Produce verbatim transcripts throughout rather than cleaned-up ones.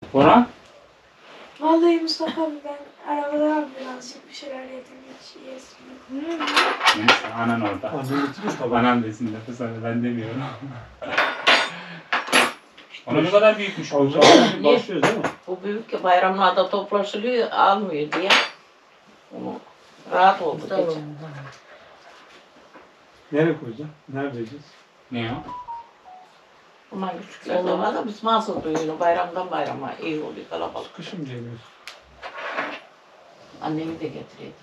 Orhan? Vallahi Mustafa abi ben arabada abi birazcık bir şeyler yedim hiç yesim yok. Neyse anan orada. Annem bitirmiş tabii. Anan desin lafı sana ben demiyorum. Ona ne kadar büyükmüş bu. Başlıyoruz değil mi? Bu büyük ki bayramlarda toplaşılıyor, almıyor diye. Onu rahat oldu geçen. Nereye koyacağız? Nerede yiyeceğiz? Ne o? Bunlar küçükler de var da biz mahsul duyuyoruz. Bayramdan bayrama iyi oluyor kalabalık. Kışın diyemiyoruz. Annemi de getireydim.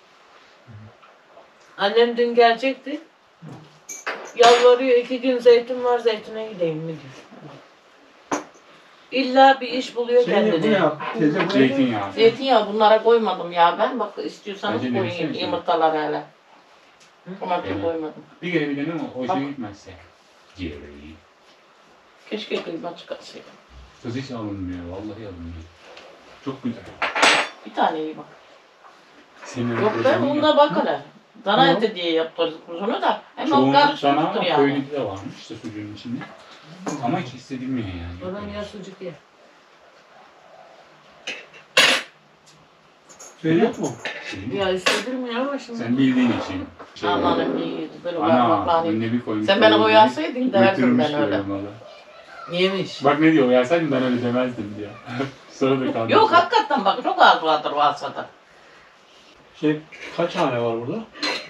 Annem dün gelecekti. Yalvarıyor, iki gün zeytin var, zeytine gideyim mi diyor. İlla bir iş buluyor Şey ne bu kendine. ya? Teyze bu ne? Zeytinyağı. Zeytinyağı bunlara koymadım ya ben. Bak istiyorsanız Bence de koyayım bir şey. yumurtaları hele. Ona da Evet. koymadım. Bir kere bir dene mi? O Bak. şey gitmezse. Ciğeri. Keşke kıyma çıkarsaydım. Kız hiç alınmıyor. Vallahi alınmıyor. Çok güzel. Bir tane iyi bak. Senin Yok ben onda bak hele. Dana Yok. eti diye yaptırdık bunu da. Hemen Çoğunluk dana karışmıştır ama yani. koyun de varmış işte sucuğun içinde. Ama hiç hissedilmiyor yani. Babam ya sucuk ye. Şey yok mu? Şey, Ya hissedilmiyor ama şimdi. sen bildiğin için. Şey, Amanım iyi. Böyle ana parmaklarını. önüne bir koymuş. Sen beni koyun uyarsaydın diye derdim götürmüş ben öyle. diyorum valla. Yemiş. Bak ne diyor uyarsaydın ben öyle demezdim diyor. Sonra da kalmış. Yok hakikaten bak çok az vardır varsa da. Şey kaç hane var burada?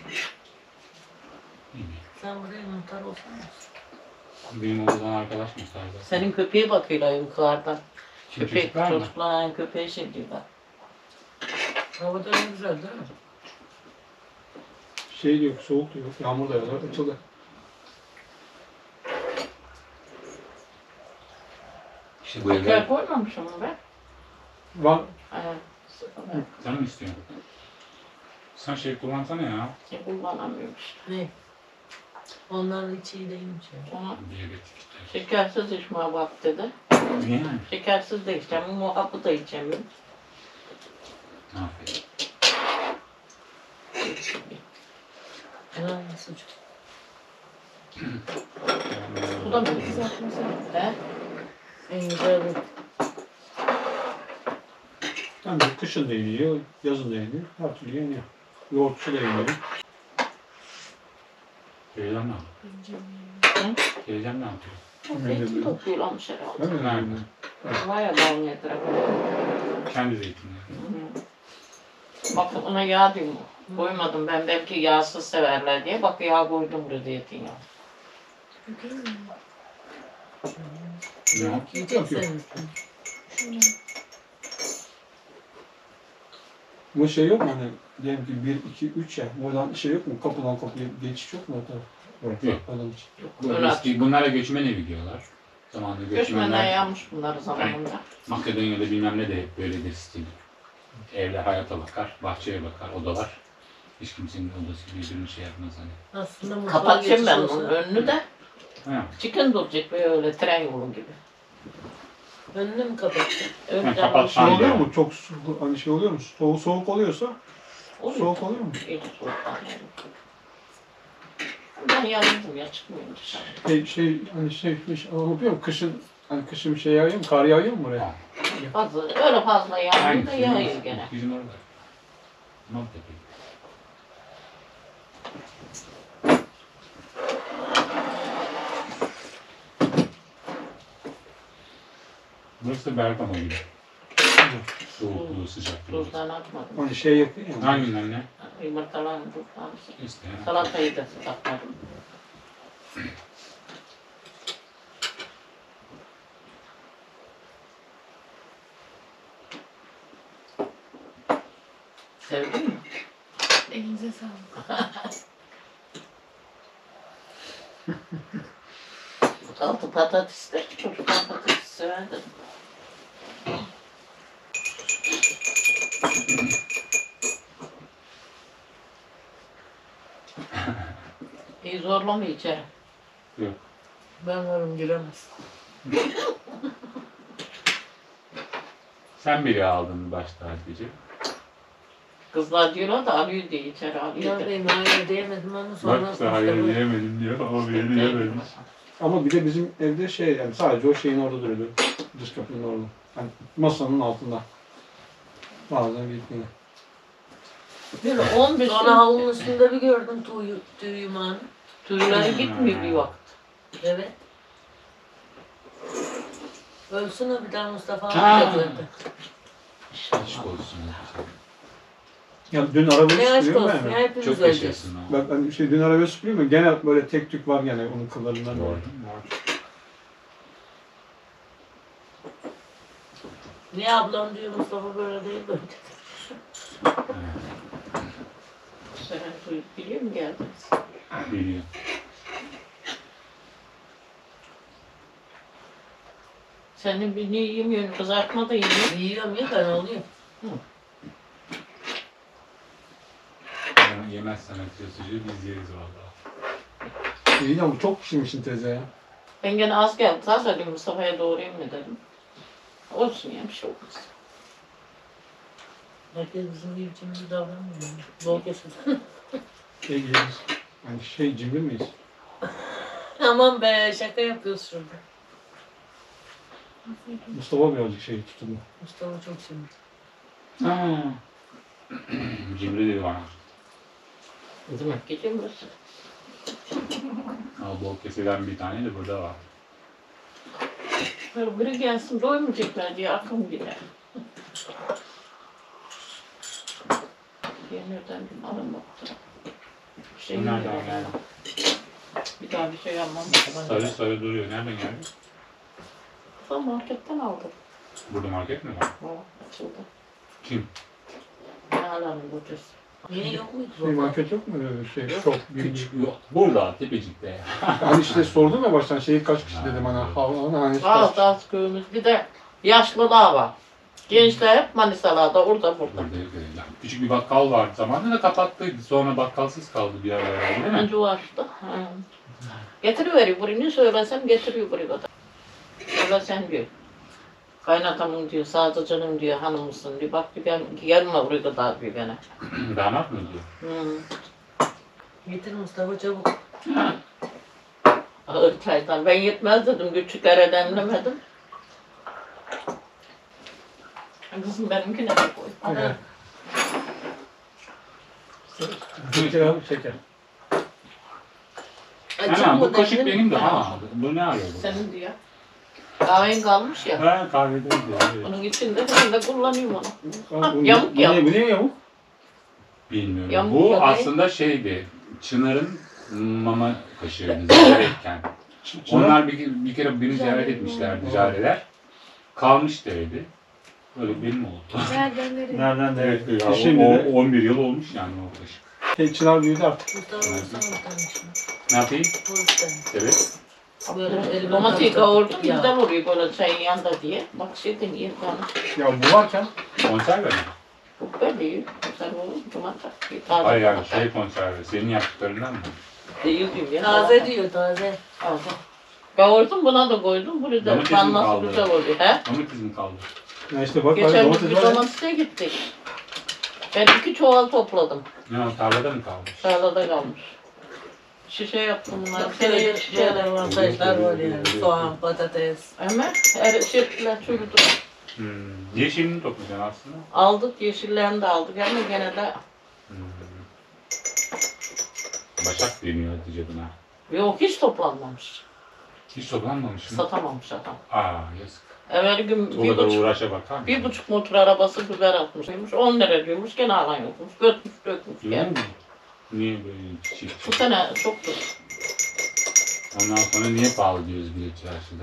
Sen buraya muhtar olsana. Benim oğlan arkadaş mı sadece? Senin köpeğe bakıyorlar yukarıdan. Kim Köpek çocuk var mı? çocukların köpeği şey diyorlar. Havada ne güzel değil mi? Şey de yok, soğuk da yok, yağmur da yok. Açıldı. İşte bu Köy evler. koymamışım onu ben. Var. Evet. sıfır. Sen mi istiyorsun? Sen şey kullansana ya. Şey kullanamıyorum işte. Ne? Onların içi iyi değilmiş ya. Ona Diyabetik işte. şekersiz içmeye bak dedi. Niye yani? Şekersiz de içeceğim, muhakkı da içemiyorum. Aferin. Ha, sucuk. Bu da bir kızartması. He? En güzel bu. Yani kışın da yeniyor, yazın da yeniyor. Her türlü yeniyor. Yoğurtçu da yeniyor. Teyzem ne yapıyor? Teyzem ne yapıyor? Zeytin topluyorlarmış herhalde. Değil mi? Nerede? Var ya bağımlı etrafı. Kendi zeytinleri. Bak ona yağ diyorum. Koymadım ben belki yağsız severler diye. Bak yağ koydum buraya zeytinyağı. Ne o? Yiyecek senin. Bu şey yok mu hani diyelim ki bir, iki, üç ya. Oradan şey yok mu? Kapıdan kapıya geçiş yok mu o taraf? Yok. Oradan hiç. Bu Öyle eski, bunlara göçmen evi diyorlar. Zamanında Göçmenden göçmenler yanmış bunları zamanında. Makedonya'da bilmem ne de hep böyledir stil. Evler hayata bakar, bahçeye bakar, odalar. Hiç kimsenin odası birbirini şey yapmaz hani. Aslında mutfağa Kapatacağım geçiş ben olsa- onun önünü de. Ha. Çıkın duracak böyle tren yolu gibi. Önünü mü kapattın? Öyle Ha, de kapat Şey Anne. oluyor mu? Çok su, hani şey oluyor mu? Soğuk, soğuk oluyorsa oluyor. soğuk oluyor mu? İyi soğuktan yani. Ben yanıldım ya çıkmıyorum dışarı. Şey, şey hani şey, şey oluyor mu? Kışın hani kışın bir şey yağıyor mu? Kar yağıyor mu buraya? Ha. Fazla, öyle fazla yağmur da Hangisi? yağıyor gene. Bizim orada. Maltepe. Burası da Bergama gibi. Soğukluğu, sıcaklığı. Tuzdan atmadım. Hani şey yapıyor ya. Hanginin anne? Yumurtalarını tuzdan. İşte. ya. Salatayı da sıcakladım. Sevdin mi? Elinize sağlık. Altı patatesler, çocuklar patates severdi. İyi zorlama içeri. Yok. Ben varım giremez. Sen biri aldın başta Hatice. Kızlar diyorlar da alıyor diye içeri alıyor. Ne bileyim hayır diyemedim ama sonra... Bak da hayır yiyemedim diyor ama bir yeri yememiş. Ama bir de bizim evde şey yani sadece o şeyin orada duruyordu. Dış kapının orada. Hani masanın altında. Bazen bitmiyor. Bir on beş Sonra havlunun üstünde bir gördüm tüy, tüy yumağını. tüyleri gitmiyor bir vakit. Evet. Ölsün o bir daha Mustafa Ha. amca gördü. Aşk olsun. Ya dün arabayı Ne aşk süpürüyorum olsun ben ya hemen. hepimiz Çok öleceğiz. yaşasın o. Bak hani şey dün arabayı süpürüyorum ya gene böyle tek tük var gene onun kıllarından. Doğru. Doğru. Niye ablam diyor Mustafa böyle değil böyle. Sen tüy biliyor musun geldiniz? Biliyor. Senin bir ne yemiyorsun, kızartma da yemiyorsun. Yiyorum ya ben oluyor. Yani yemezsen atıyor sucuğu biz yeriz valla. İyi de bu çok pişirmişsin teyze ya. Ben gene az geldi. Zaten dedim Mustafa'ya doğrayayım mı dedim. Olsun ya bir şey olmaz. Herkes bizim gibi cimri davranmıyor. Bol kesin. Şey gidiyoruz. Hani şey cimri miyiz? Aman be şaka yapıyoruz şurada. Mustafa birazcık şey tutumlu. Mustafa çok cimri. Ha. Cimri dedi bana. Değil mi? Gece misin? Al bol keseden bir tane de burada var. Böyle biri gelsin doymayacaklar diye aklım gider. Yenirden bir alın baktım. Bir şey Bu nereden yemiyorum. geldi? Bir daha bir şey yapmam. Sarı sarı duruyor. Nereden geldi? Tam marketten aldım. Burada market mi var? O açıldı. Kim? Nalan'ın kocası. Niye yok muydu Şey baba? market yok mu öyle bir şey? Çok büyük. Küçük yok. Burada Tepecik'te ya. Hani işte sordum ya baştan şeyi kaç kişi dedim hani havlanı hani kaç Az kişi. az köyümüz. Bir de yaşlılar var. Gençler hep Manisalarda, orada burada. Burada yok öyle. Yani küçük bir bakkal vardı zamanında da kapattıydı. Sonra bakkalsız kaldı bir ara herhalde değil mi? Önce o açtı. Ha. Getiriveriyor buraya. Ne söylesem getiriyor buraya kadar. Söylesen diyor. Kaynatamın diyor, sadıcanım diyor, hanımısın diyor. Bak diyor, ben gelme buraya kadar diyor bana. Damat mı diyor? Hı. Getir Mustafa çabuk. Ağır çaydan. Ben yetmez dedim, küçüklere demlemedim. Kızım benimkine de koy. Evet. Şeker al şeker. Açık Hemen mı bu kaşık demledin? benim de. Ha, bu ne arıyor bu? Senin diyor. Kahven kalmış ya. Ha kahvede diyor. Evet. Onun içinde ben de kullanıyorum onu. Al, bu, Yamuk bu, yamuk. ne, bu ne yamuk? Bilmiyorum. Yamuk bu ya, aslında şeydi. Çınar'ın mama kaşığıydı ziyaretteyken. Onlar bir, bir kere beni ziyaret etmişlerdi careler. Kalmış derdi. Böyle benim oldu. Nereden nereye? Nereden Evet, nereye? ya, Şimdi o, de o on bir yıl olmuş yani o kaşık. şey, Çınar büyüdü artık. Mustafa vursana bir tane şunu. Ne yapayım? Vur bir tane. Evet. Böyle elime Domatayı kalktı. kavurdum, Ya. güzel oluyor böyle çayın yanında diye. Bak şey demeyin kalmış. Ya bu varken Konserve mi? Çok böyle iyi. Güzel olur. Domates. Bir taze Hayır yani domates. şey konserve. Senin yaptıklarından mı? Değil diyorum ya. Taze diyor taze. Taze. Kavurdum, buna da koydum. Bunu da Domates mi ben nasıl kaldı? güzel oluyor. He? Domates mi kaldı? ya işte bak hani Geçen gün domates bir var ya. domatese gittik. Ben iki çuval topladım. Ne o tarlada mı kalmış? Tarlada kalmış. Şişe yaptım bunları. Bak Seneye şöyle şişe şöyle yaptım. avantajlar var yani. Soğan, patates. Ama her şeyler çürüdü. Hmm. Yeşilini toplayacaksın aslında. Aldık, yeşillerini de aldık ama gene de Hmm. Başak deniyor Hatice buna. yok, hiç toplanmamış. Hiç toplanmamış mı? Satamamış adam. Aa yazık. Evvel gün O bir kadar buçuk, uğraşa bakar mısın? bir buçuk motor arabası biber atmışmış. On lira diyormuş, gene alan yokmuş. Götmüş, dökmüş. Görüyor Yani. musun? Niye böyle çift? Bu sene çoktu. Ondan sonra niye pahalı diyoruz bir de çarşıda?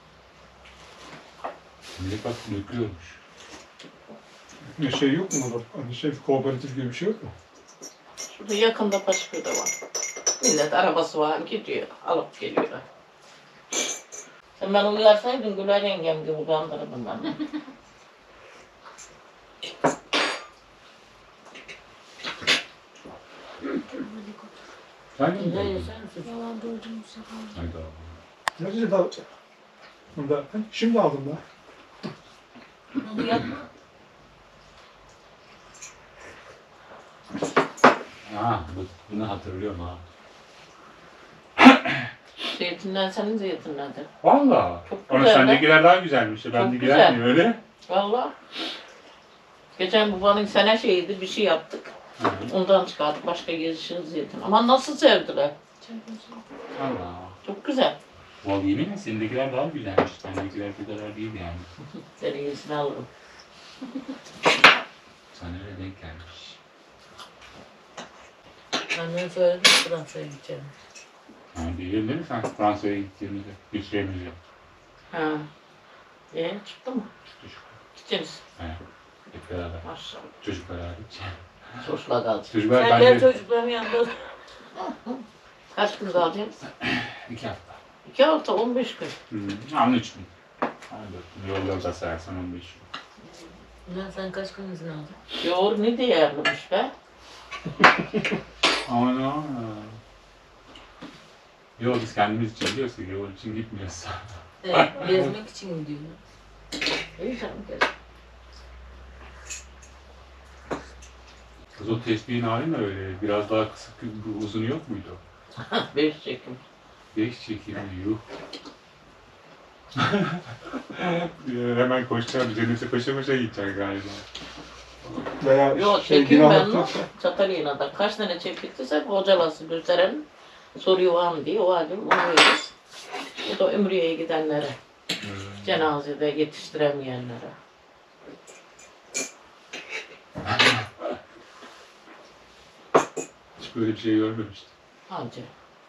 Millet bak döküyormuş. Bir şey yok mu orada? Hani şey kooperatif gibi bir şey yok mu? Şurada yakında Paşaköy'de var. Millet arabası var, gidiyor, alıp geliyorlar. Sen beni uyarsaydın Güler yengem gibi kandırırdım ben. Sen mi Güzel doldun? yesen suç. Yalan doydum bu sefer. Hayda. Nerede daha? Bunda, şimdi aldım da. Bunu yapma. Ha, bu, bunu hatırlıyorum ha. Şeyde Zeytinler senin zeytinlerden. Valla. Çok Ama güzel. sendekiler daha güzelmiş. Çok Bendekiler güzel. niye öyle? Valla. Geçen babanın sene şeyiydi bir şey yaptık. Ondan çıkardık başka gezişin zeytin. Ama nasıl sevdiler. Allah. Çok güzel. Vallahi yemin ederim senindekiler daha güzelmiş. Bendekiler bu kadar değil yani. Senin iyisini alırım. Sana öyle denk gelmiş. Annen söyledi Fransa'ya gideceğim. Yani değil değil mi sen Fransa'ya gittiğimizde? Bir şeyimiz yok. Ha. E çıktı mı? Çıktı şu. Gideceğiz. He. Hep beraber. Maşallah. Çocuklar hariç. Çocukla kalacağız. Çocuklar Sen gel bence çocukların yanında. Kaç gün kalacağız? iki hafta. İki hafta, on beş gün. Hmm. Ama üç gün. on dört gün. Yolda da sayarsan on beş gün. Lan sen kaç gün izin aldın? Yoğur ne değerlimiş be? Ana. Yok biz kendimiz için gidiyoruz ki yol için gitmiyoruz. Evet, gezmek için gidiyorum. İyi canım gel. Kız o tespihin hali ne öyle? Biraz daha kısa, uzun yok muydu? Beş çekim. Beş çekimi yuh. Hemen koşacağım. Cennete koşa koşa gidecek galiba. Veya Yok şey, çekim ben dinamik mi? yoksa- Çatalina'da kaç tane çektiysek hocalası gösteren soruyor var mı diye o halde onu veririz. O da Ümriye'ye gidenlere, cenazede yetiştiremeyenlere. Hiç böyle bir şey görmemiştim. Anca.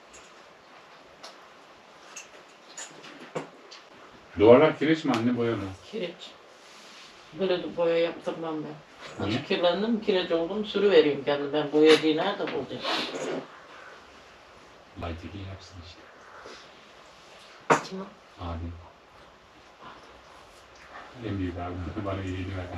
Duvarlar kireç mi anne boya mı? Kireç. Böyle de boya yaptırmam ben. Niye? Nasıl kirlendim, kireç oldum, sürü vereyim kendim. Ben boyacıyı nerede bulacağım? Light'teki yapsın işte. Kim o? Abim. En büyük abim. Bana iyiliğini ver.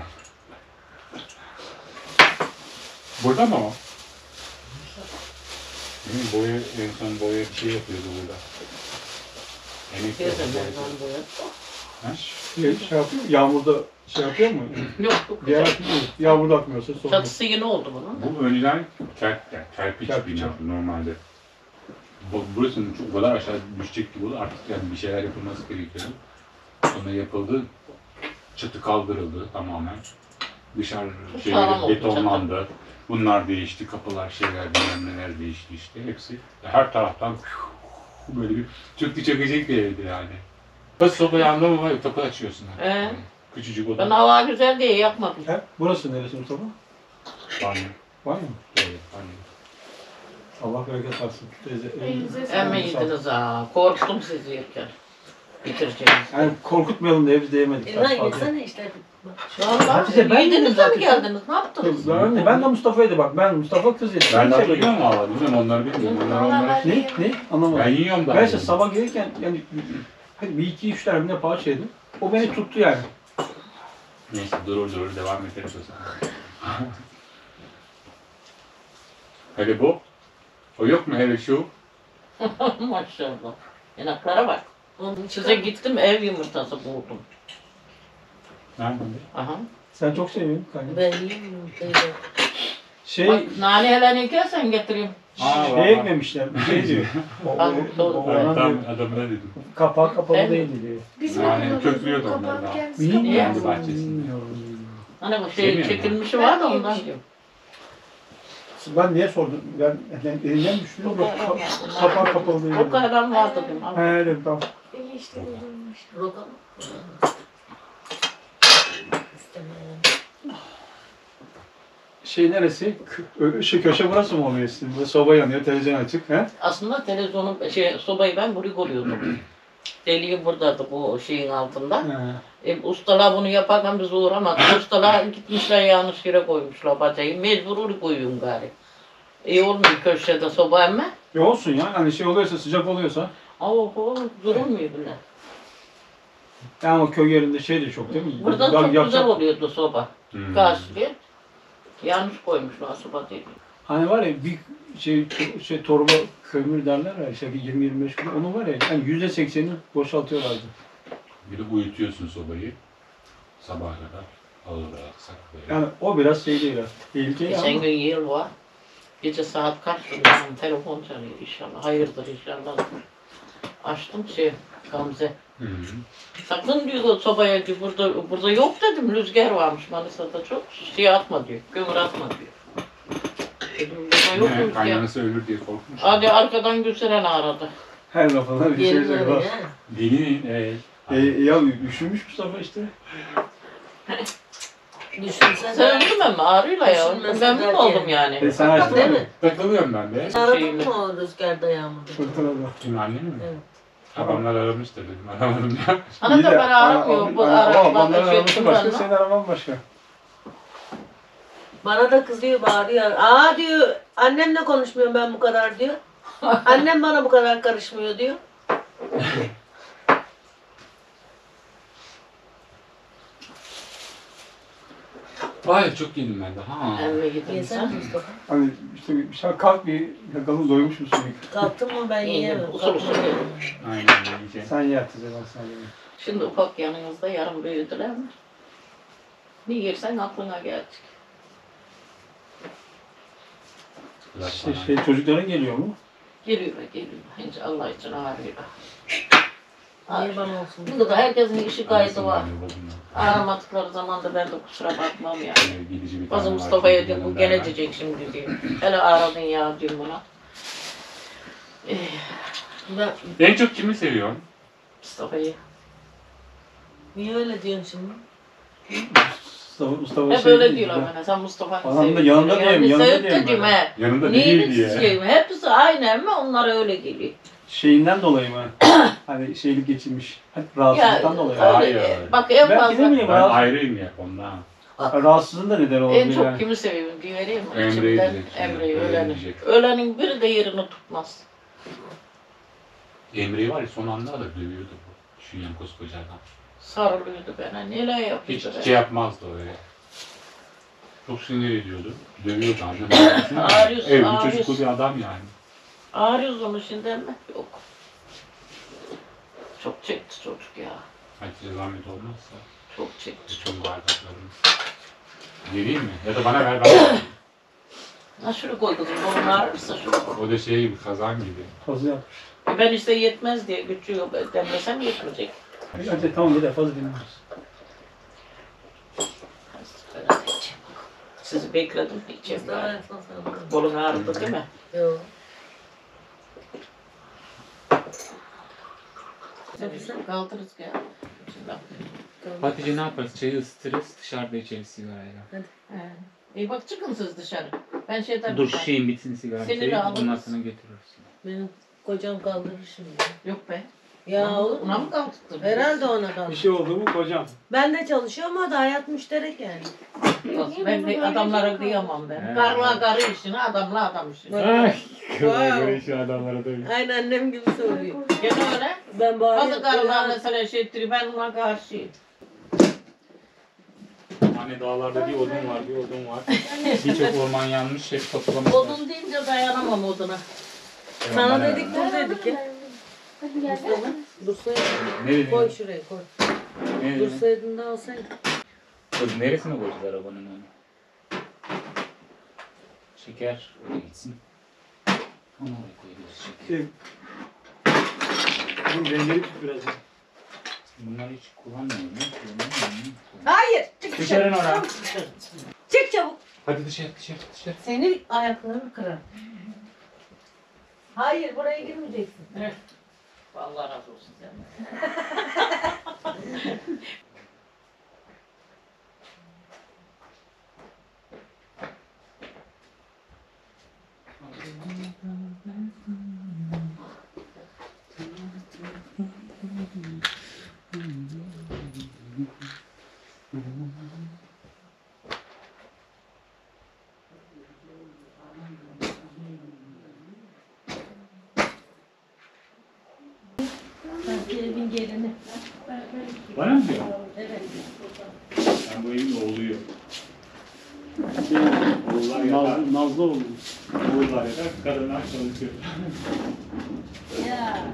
Burada mı o? Değil mi? Boya, en son boya bir şey yapıyordu burada. Emek Gezdim yapıyor. ben boya. Ha? Şey, şey yapıyor mu? Yağmurda şey yapıyor mu? Yok, yok. Diğer akmıyor. Yağmurda akmıyorsa sorun yok. Çatısı yeni oldu bunun. Bu önceden ker, yani kerpiç Kerpiç bina normalde. Bu, burasının çok kadar aşağı düşecek gibi oldu. Artık yani bir şeyler yapılması gerekiyordu. Sonra yapıldı. Çatı kaldırıldı tamamen. Dışarı Sağlam şeyler oldu betonlandı. Bunlar değişti. Kapılar, şeyler, bilmem neler değişti işte. Hepsi her taraftan böyle bir çöktü çökecek bir evdi yani. Kız sobayı anlamı var. Kapı açıyorsun. Ee? Yani. Küçücük Ben oda. hava güzel diye yapmadım. He? Burası neresi Mustafa? Banyo. Var mı? Evet, banyo. Allah bereket versin. Teyze. Elinize elinize Emme sağlık. yediniz ha. Korktum sizi yerken. Bitireceğiniz. Yani korkutmayalım diye biz de yemedik. E lan yesene işte. Vallahi Hatice, ben yedim yediniz de mi zaten. geldiniz? Ne yaptınız? Ben, ben de Mustafa'ydı bak. Ben Mustafa kız yedim. Ben de Hiç hatırlıyorum yemedim. valla. Bilmiyorum onları bilmiyorum. Onlar onları. Ne? Ne? Anlamadım. Ben yiyorum da. Ben işte sabah gelirken yani hadi bir iki üç tane bile parça yedim. O beni tuttu yani. Neyse durur durur devam ederiz o zaman. Hele bu. O yok mu hele şu? Maşallah. Yanaklara bak. Onun Size gittim ev yumurtası buldum. Nerede? Aha. Sen çok seviyorsun kanka. Ben yiyeyim teyze. Şey, Bak nane hele ne gelsen getireyim. Aa, şey var. ekmemişler. Bir şey diyor. O, Bak, o- doğru. o- Evet, ona tam diyor, adamına dedim. kapağı kapalı Evet. değildi diyor. Bizim Yani okulumuzun köklüyordu onlar kapağını daha. kendisi Bilmiyorum. kapatıyor. Kendi bahçesinde. Bilmiyorum. Hani bu Şey şey mi çekilmişi yani? var da Ben ondan yemişim. diyorum. Ben niye sordum? Ben yani elinden düştü. Çok Yok, hayran kap- vardım. kapağı kapalı değildi. Çok hayran vardı benim. He evet tamam. İyi işte bulunmuş. Roka mı? İstemiyorum. Şey neresi? Kö- Şu köşe burası mı oluyor sizin? Böyle soba yanıyor, televizyon açık. He? Aslında televizyonun şey sobayı ben buraya koruyordum. Deliğim buradaydı bu şeyin altında. He. E, ustalar bunu yaparken biz uğramadık. Ustalar gitmişler yanlış yere koymuşlar bacayı. Mecbur oraya koyuyorum gari. İyi olmuyor köşede soba emme. Ya olsun ya. Hani şey oluyorsa, sıcak oluyorsa. Oho durulmuyor bile. Yani o köy yerinde şey de çok değil mi? Burada Ya- çok yapacak- güzel oluyordu soba. Hmm. Karşıya. Yanlış koymuşlar soba değil. Hani var ya bir şey şey torba kömür derler ya işte bir yirmi yirmi beş kilo. Onu var ya yani yüzde seksenini boşaltıyorlardı. Bir de uyutuyorsun sobayı. Sabaha kadar. Alır aksak böyle. Yani o biraz şey değil. Tehlikeli Geçen ama. gün yıl var. Gece saat kaç benim telefon çalıyor inşallah. Hayırdır inşallah. Açtım şey Gamze. Hı hı. Sakın diyor sobaya diyor, burada burada yok dedim. Rüzgar varmış Manisa'da çok. Şey atma diyor. Kömür atma diyor. Dedim burada yok Ne, rüzgar. kaynanası ölür diye korkmuş. Hadi arkadan Gülseren aradı. Her lafına bir şey Gelin söylüyor. oraya. Dilinin evet. E, ya düşünmüş Mustafa işte. Düşünsene. Söyledim ama ağrıyla ya. Düşünmesi Memnun derken. oldum yani. E sen açtın Değil mı? mi? Takılıyorum ben de. Aradın mı o rüzgarda yağmurda? Fırtınada. Kim annem mi? Evet. Babamlar aramıştır dedim. Aramadım ya. Ana İyi da de, bana aramıyor. Bu ana- ana- o ablamların araçlarla şey araması başka, ettim senin araman başka. Bana da kızıyor, bağırıyor. Aa diyor, annemle konuşmuyorum ben bu kadar diyor. Annem bana bu kadar karışmıyor diyor. Vay çok yedim ben de. Ha. Emme gidin Yesene sen. Mustafa. Hani işte bir şey kalk bir bakalım doymuş musun? Kalktın mı ben İyi, yiyemem. usul usul Kalktım. yedim. Aynen yiyeceğim. Sen ye Hatice ben sana yemeyeyim. Şimdi ufak yanınızda yarın büyüdüler mi? Ne yersen aklına gelecek. Şey, şey, çocukların geliyor mu? Geliyor geliyor. Hiç Allah için ağrıyor. Niye bana olsun? Burada da herkesin işi kaydı var. Aramadıkları zaman da ben de kusura bakmam yani. Bazı Mustafa'ya diyor bu gelecek şimdi diyor. Hele aradın ya diyor buna. Eh, Ben, En çok kimi seviyorsun? Mustafa'yı. niye öyle diyorsun şimdi? Mustafa, Mustafa Hep şey öyle değil diyorlar ya. bana. Sen Mustafa'yı Adam da yanında diyeyim, yanında Sevip diyeyim dedim ben. he. Yanında Niye değil diye. diyeyim? Hepsi aynı ama onlara öyle geliyor. Şeyinden dolayı mı? Hani şeylik geçirmiş. Hep rahatsızlıktan dolayı. öyle, Hayır. e, Bak en Belki fazla de mi? Ben Rahatsız- ayrıyım ya ondan. Rahatsızlığın da neden olabilir en çok yani. kimi seviyorum diye vereyim mi? Emre'yi İçimden diyecek. Emre'yi, Emre'yi ölenin. diyecek. Ölenin biri de yerini tutmaz. Emre'yi var ya son anda da dövüyordu bu. Şu yan koskoca adam. Sarılıyordu bana. Neler Hiç yapıyordu? şey yapmazdı öyle. Çok sinir ediyordu. Dövüyordu adam. Ağrıyorsun, Evet, bir ağrıyorsun. çocuklu bir adam yani. Ağrıyoruz onu şimdi mi? Yok. Çok çekti çocuk ya. Hadi zahmet olmazsa. Çok çekti. Bütün bardaklarını. Vereyim mi? Ya da bana ver ben. Ha şunu koy kızım. Onun ağrırsa şunu koy. O da şey gibi kazan gibi. Fazla yapmış. E Ben işte yetmez diye gücü yok. Demlesem yetmeyecek. Hadi tamam yeter fazla dinliyoruz. Ben hadi içeyim. Sizi bekledim. İçeyim Mustafa ben. yapsan sana. Kolun ağrıdı değil mi? Yok. Sen kaldırırız ya. Şimdi Hatice ne yaparız? Çayı ısıtırız, dışarıda içeriz sigarayla. He. İyi bak çıkın siz dışarı. Ben şeyden Dur şeyin bitsin sigara Seni çayı, de alırız. ondan sonra getirirsin. Benim kocam kaldırır şimdi. Yok be. Ya olur Ona mu? mı kaldırdın? Herhalde ona Bir kaldı. şey oldu mu kocam? Ben de çalışıyorum ama da hayat müşterek yani. Ben de adamlara kıyamam ben. He. Karla karı işini, adamla adam işini. Ay, Wow. böyle şu adamlara da öyle. Aynı annem gibi söylüyor. Gene öyle. Ben Bazı karılar bağırıyorum. mesela şey ettiriyor, ben ona karşıyım. Hani dağlarda bir odun var, bir odun var. Birçok orman yanmış, hep toplamışlar. Odun deyince dayanamam oduna. Hemen Sana bana dedik ver. dur dedik ya. Hadi gel. Dursaydın. Ne dedin? Koy şuraya koy. Ne dedin? Dursaydın da alsaydın. Kız neresine koyacağız arabanın onu? Şeker öyle gitsin. Onu oraya koyabiliriz şeker. Şey, bunun rengleri tut biraz. ya. Bunları hiç kullanmıyorum. ya, kullanmıyorum. Hayır. Çık Dışarı Nora. Çık çabuk. Hadi dışarı dışarı dışarı. Senin ayaklarını kırar. Hayır buraya girmeyeceksin. Vallahi razı olsun senden. Sanki evin gelini. Bana mı diyor? Evet. Ben bu evin oğluyum. Oğullar ya da, Nazlı, Nazlı oldu. oğullar ya da kadınlar çalışıyor. Ya.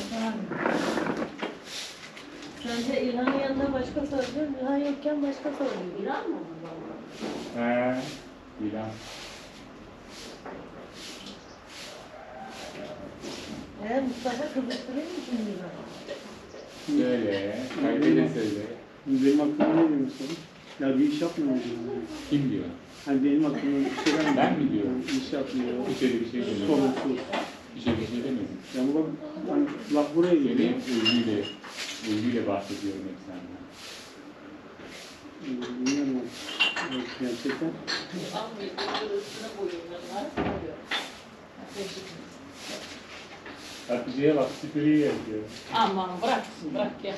Sen de İlhan'ın yanında başka soruyorsun. İlhan yokken başka soruyor. İlhan mı? He, İlan. He Mustafa kıvırttırıyor mu şimdi? Söyle. Kaybede söyle. Benim aklıma ne diyor mesela? Ya bir iş yapmıyor mu? Kim diyor? Hani benim aklıma bir şeyler mi? Ben mi diyorum? İş yapmıyor. Hiç öyle bir şey demiyorum. Sorumsuz. Hiç öyle bir şey demedim. Yani bak, hani laf buraya geliyor. Benim övgüyle, övgüyle bahsediyorum hep senden. Bilmiyorum. Evet, gerçekten. Hatice'ye bak süpürüğü yapıyor. Aman bıraksın bırak ya.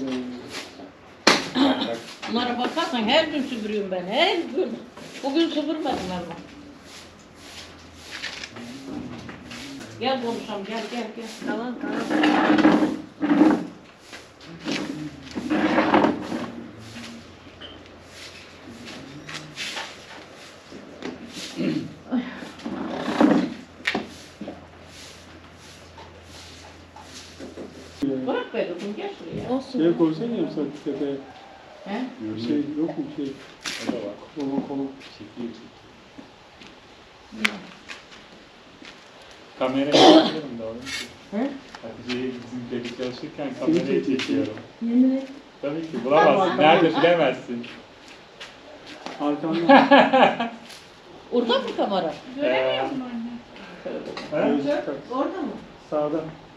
Ee, Bak, bak. Bunlara bakarsan her gün süpürüyorum ben her gün. Bugün süpürmedim ama. Gel konuşalım gel gel gel. Tamam tamam. Bırak be dedim gel şuraya. Olsun. Şeye koysana ya mesela tepeye. He? Bir şey yok mu şey? O da var. Kolu kolu. Çekiyor çekiyor. Kamerayı çekiyorum da oğlum. He? Hatice'yi bizim çocuk çalışırken kamerayı çekiyorum. Yemin et. Tabii ki bulamazsın. Nerede bilemezsin. Arkamda. Orada mı kamera? Ee, ha? Orada mı? Sağda.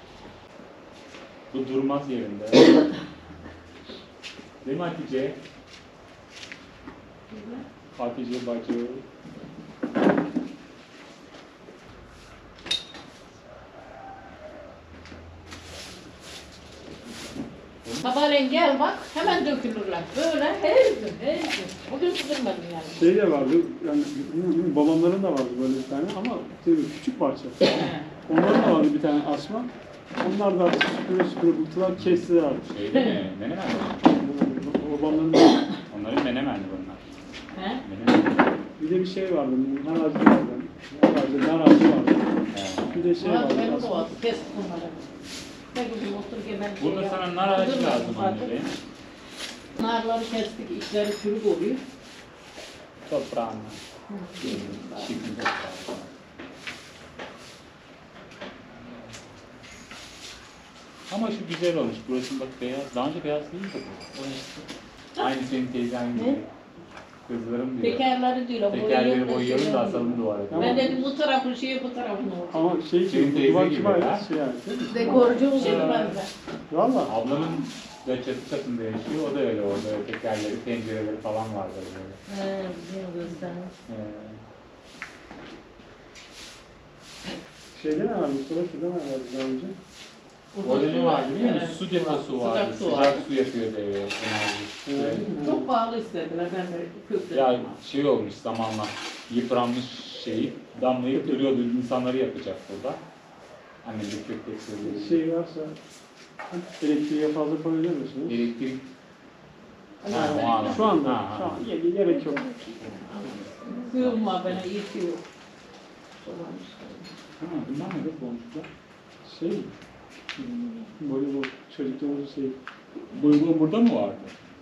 Bu durmaz yerinde. Değil mi Hatice? Hatice bacı. Sabahleyin gel bak hemen dökülürler. Böyle her gün her gün. Bugün süpürmedim yani. Şey de vardı, yani bilmiyorum, babamların da vardı böyle bir tane ama tabii küçük parça. Onların da vardı bir tane asma. Onlar da artık süpüre süpüre bıktılar, kestiler artık. Şey değil mi? Menemen mi? Babamların da Onların menemenli bunlar. He? Menemen. bir de bir şey vardı, nar ağacı vardı. Nar ağacı, nar ağacı vardı. He. Bir de şey Ulan vardı, benim asma. doğası kes bunları. Ne gibi otur ki ben Burada şey sana yap- nar ağacı Kızdırmadım lazım zaten. anne. Narları kestik, içleri çürük oluyor. Toprağına. Şıkın toprağı. Ama şu güzel olmuş. Burası bak beyaz. Daha önce beyaz değil mi bu? Aynı senin teyzen gibi. Kızlarım diyor. Tekerleri diyorlar. Tekerleri boyayalım da şeyler asalım duvara. Tamam. Ben dedim bu tarafın şeyi bu tarafın olsun. Ama şey Senin gibi, teyze duvar gibi kibar ha? şey yani. Dekorcu mu? Şimdi ben de. Valla. Ablamın da çatı katında yaşıyor. O da öyle orada. Öyle tekerleri, pencereleri falan vardı böyle. He, biliyorum göstermiş. Ee, Şeyde ne var Mustafa? Şurada ne var daha önce? Orada ne vardı biliyor musun? Evet. Su deposu vardı. Sıcak su Sıcak vardı. su yapıyordu eve. Enerji. Evet. Çok pahalı istediler. Ben de kökledim. Ya şey olmuş zamanla yıpranmış şeyi damlayıp duruyordu. İnsanları yakacak burada. Annem de köpek Bir söylüyor. şey varsa elektriğe fazla para ödemiyor musunuz? Elektrik. Ama Ha, o anlamda. Şu anda, Ha, şu ha. an ye- gerek yok. Kıyılma bana iyi ki yok. Ha, bunlar ne be konuştular? Şey, voleybol çocukluğumuzun şey, Boygun burada mı vardı?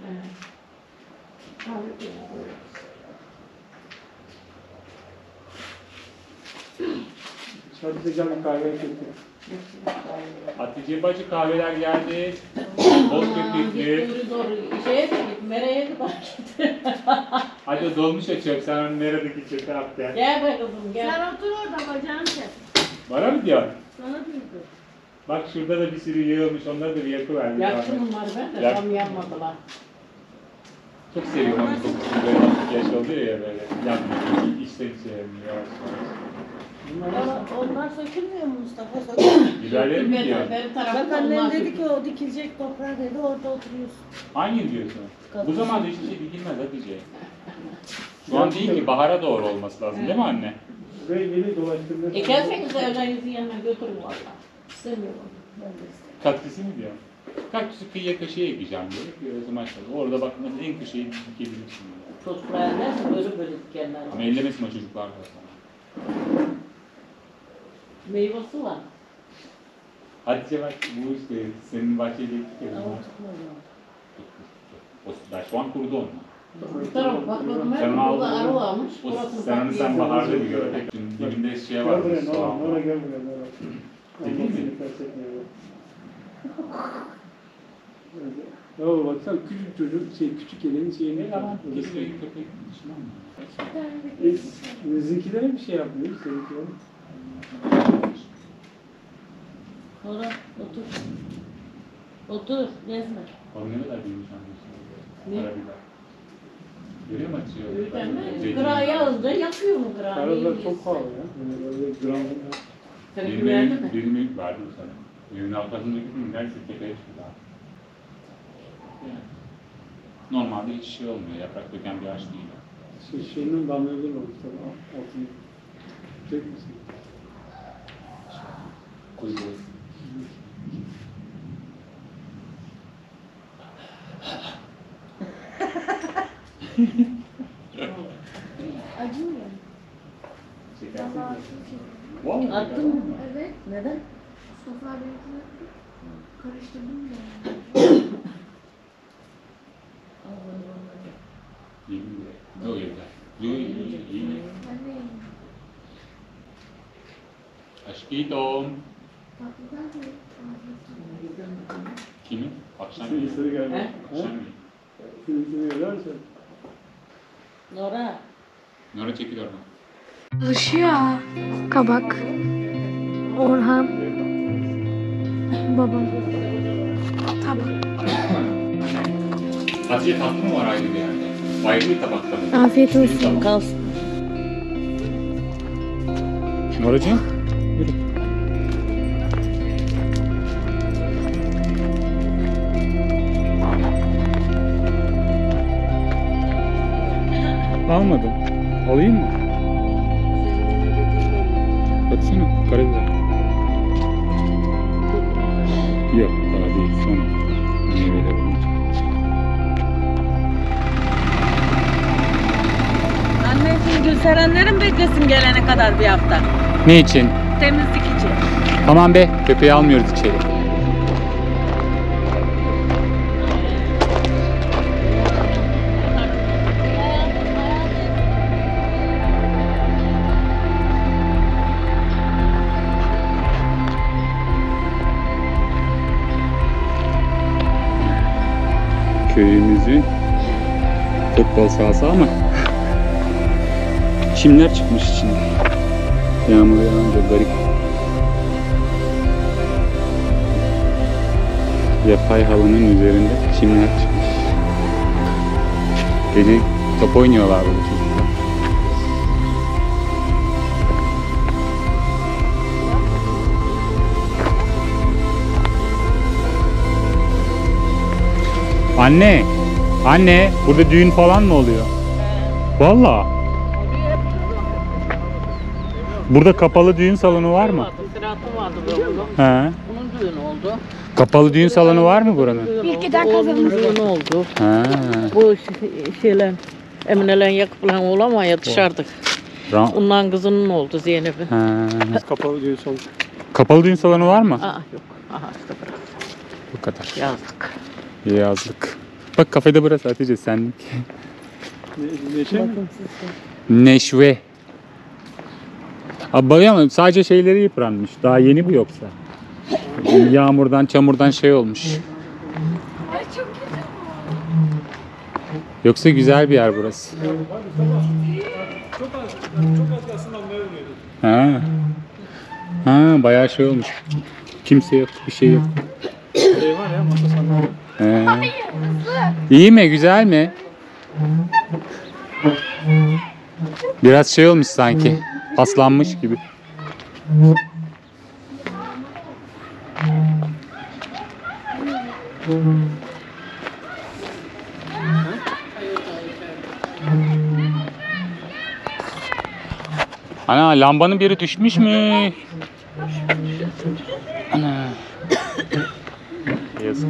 sadece gel bir kahve getir. Hatice bacı kahveler geldi. Bol köpüklü. Doğru doğru. Şeye de git. Mere'ye de bak git. Hadi dolmuş açıyorum. Sen onun neredeki çöpe at gel. Gel be kızım gel. Sen otur orada bacağını çek. Bana mı diyor? Sana diyordu. Bak şurada da bir sürü yığılmış. Onları da bir yakıver. bir Yaktım tane. bunları ben de Yak. tam yanmadılar. Çok seviyorum onun kokusunu. Böyle hafif yaş oluyor ya böyle. Yanmıyor. İçten içe yanıyor. Yavaş yavaş. Ama onlar sökülmüyor mu Mustafa? Sökülmüyor. Biberleri mi diyor? Benim tarafım Bak annem onlar dedi ki o dikilecek toprağa dedi orada oturuyorsun. Hangi diyorsun? Bu zamanda hiçbir şey dikilmez Hatice. Şu an değil ki bahara doğru olması lazım değil mi anne? Buraya yeni dolaştırmaya Ekerseniz evlerinizin yanına götürün valla. İstemiyorum. Ben de istemiyorum. Kaktüsü mü diyor? Kaktüsü kıyıya köşeye ekeceğim diyor. Diyor o zaman işte orada bak nasıl en köşeye dikebilirsin diyor. Çocuklar evlensin böyle böyle dikenler Ama var. ellemesin o çocuklar da sana. Meyvesi var. Hatice bak bu işte senin bahçede ektik ya. Ama bunlar. tutmadı. O daha şu an kurudu onlar. Bu taraf bak bakın Sen her onu burada aldın arı mı? varmış. O Burası sen onu sen bakıyor. baharda bir gör. Dibinde şey var. Gel buraya, Nora, soğan Nora var. gel buraya, Nora. Allah seni ters etmiyor. Ya baksana küçük çocuk, şey küçük elin şeyini Yalan yapıyor. kesinlikle köpek dışından mı? E, Bizimkilere bir şey yapmıyor, seninkiler. Ora otur. Otur gezme. Oğlum ne kadar büyümüş anlıyorsun? Ne? Karabiber. Görüyor musun açıyor? Öyle mi? Zeytin. Gıra yazdı yapıyor mu gıra? Karabiber çok pahalı ya. Yani böyle gram Seninki Benim verdi evim, mi? benim evim verdim sana. Evin arkasında gittim, neredeyse tepeye çıktı daha. Yani. Normalde hiç şey olmuyor, yaprak döken bir ağaç değil. şey, şeyinin damlıyordur olmuş tabii altını. Çek misin? Kuyruğu. Acımıyor. Vallahi Attın mı? Evet. Neden? Mustafa benimkini karıştırdım da. yirmi lira. Yok yeter. Yok iyi, iyi, iyi. Ben de yedim. Aşkıydom. Tatlıdan da yedim. Kimin? Akşam Seni yiyin. seni galiba. He? Akşam yiyin. Seni seni görür müsün? Nora. Nora çekil oradan. Alışıyor. Kabak. Orhan. Babam. Tabak. Hatice tatlı mı var ayrı bir yerde? Ayrı bir tabakta mı? Afiyet olsun. Kalsın. Noracığım? Yürü. Almadım. Alayım mı? Baksana karabiber. Yok daha değil son meyveler olunca. Anneciğim Gülserenlerin beklesin gelene kadar bir hafta. Ne için? Temizlik için. Tamam be köpeği almıyoruz içeri. Köyümüzün futbol sahası ama çimler çıkmış içinde. Yağmur yağınca garip. Yapay halının üzerinde çimler çıkmış. Gece top oynuyorlar burada çocuklar. Anne, anne burada düğün falan mı oluyor? Vallahi. Burada kapalı düğün salonu var mı? Sıratı vardı böyle. He. Bunun düğünü oldu. Kapalı düğün salonu var mı buranın? Düğün Bir oldu, iki dakika oğlunun kazanmış. düğünü oldu. Ha. Bu şey- şeyler, Emine'len yakıplan olamıyor ya dışarıda. Ra- Ondan kızının oldu Zeynep'in. ha. Kapalı diyor son. Kapalı düğün salonu var mı? Aa yok. Aha işte burası. Bu kadar. Yazdık. Yazlık. Bak kafede burası Hatice senlik. Ne, neşe mi? Bakın siz de. Neşve. Abi bayamam sadece şeyleri yıpranmış. Daha yeni bu yoksa. Yağmurdan çamurdan şey olmuş. Ay çok kötü. Yoksa güzel bir yer burası. Çok az, çok az aslında anlayamıyordum. Ha. Ha bayağı şey olmuş. Kimse yok, bir şey yok. Şey var ya masa sandalye. He. İyi mi, güzel mi? Biraz şey olmuş sanki. Paslanmış gibi. Ana lambanın biri düşmüş mü? Ana. Yazık.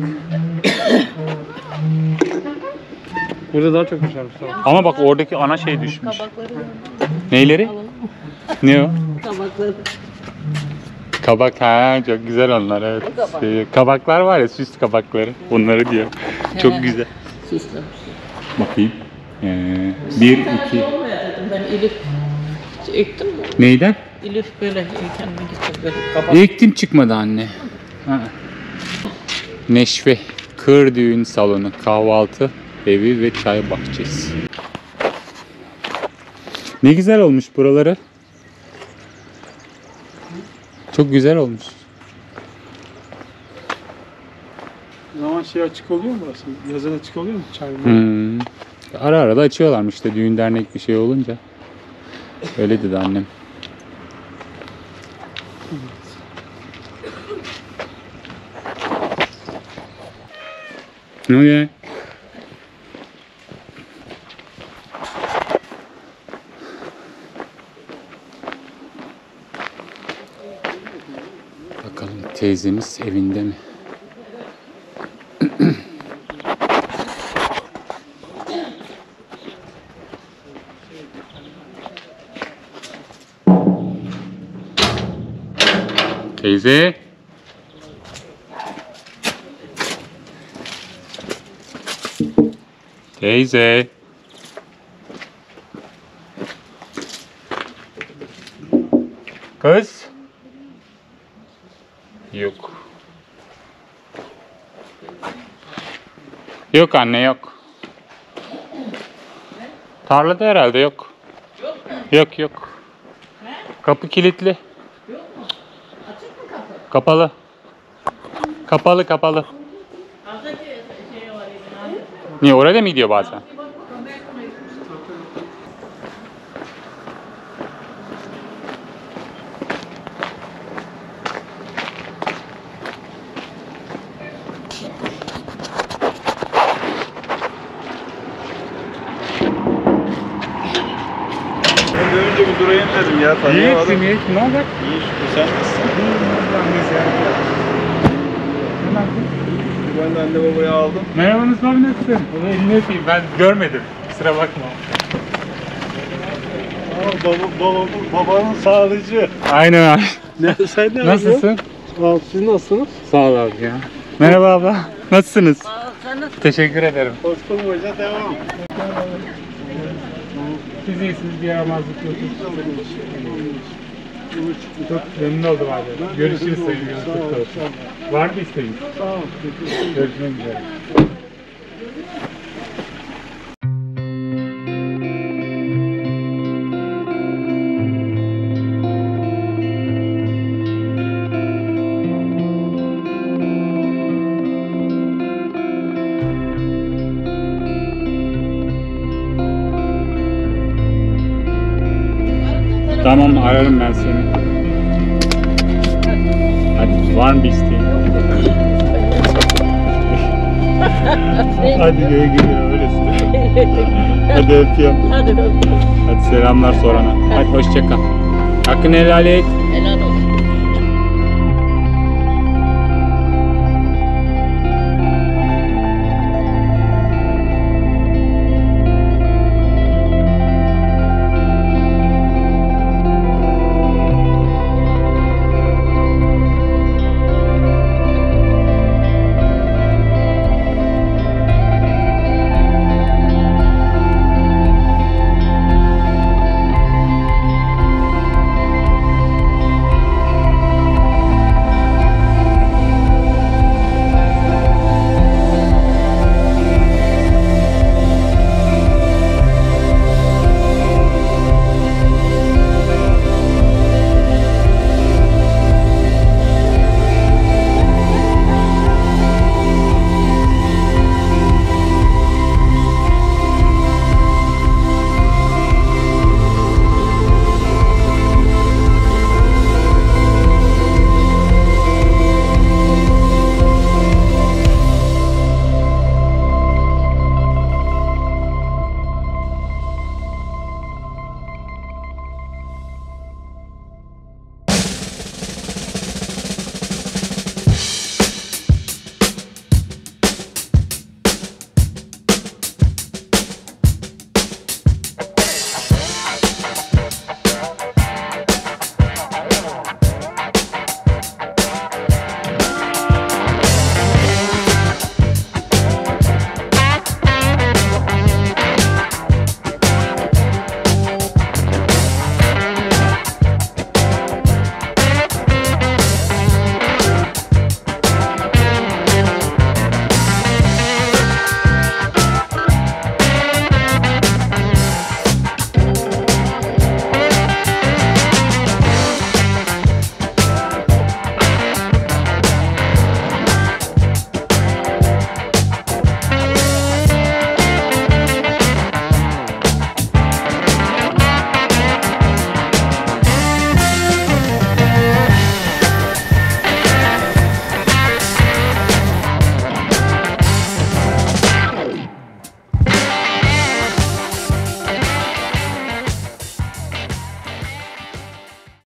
Burada daha çok düşermiş tamam. Ama bak oradaki ana şey düşmüş. Kabakları Neyleri? Ne o? kabakları. Kabak ha çok güzel onlar evet. O kabak. Şey, kabaklar var ya süs kabakları. Onları diyor. Çok He. güzel. Süslemiş. Bakayım. Ee, bir, iki. Olmuyor dedim ben ilip ektim mi? Neyden? Elif böyle kendine gitsin böyle kapat. İlk tim çıkmadı anne. Ha. Neşve. Kır düğün salonu, kahvaltı evi ve çay bahçesi. Ne güzel olmuş buraları. Çok güzel olmuş. O zaman şey açık oluyor mu burası? Yazın açık oluyor mu çay? Hmm. Ara ara da açıyorlarmış işte düğün dernek bir şey olunca. Öyle dedi annem. Okay. Bakalım teyzemiz evinde mi? Teyze. Teyze. Kız. Yok. Yok anne yok. Tarlada herhalde yok. Yok mu? Yok yok. He? Kapı kilitli. Yok mu? Açık mı kapı? Kapalı. Kapalı kapalı. Azıcık şey var evin azıcık. Niye oraya da mı gidiyor bazen? Bir bak bakalım belki mi? Ben görünce bir durayım dedim ya. İyisin Tanıyamadım. iyisin. Ne olacak? İyi şükür, sen nasılsın? Ben de anne babayı aldım. Merhaba Mustafa abi nasılsın? Onu elini öpeyim ben görmedim. Kusura bakma. Aa, baba, baba, babanın sağlıcı. Aynen abi. Ne, sen ne Nasılsın? Abi siz nasılsınız? Sağ ol abi ya. Merhaba abla. Nasılsınız? Sen nasıl? Teşekkür ederim. Koşturmaca devam. Siz iyisiniz bir yaramazlık yok. Çok memnun oldum abi. Görüşürüz sayın yönetici. Var mı isteğiniz? Sağ ol. Görüşmek üzere. Tamam ararım ben seni. Hadi var mı bir isteğin? Hadi güle güle öylesin. Hadi öpüyorum. Hadi öptüm. Hadi selamlar sorana. Hadi hoşça kal. Hakkını helal et. Helal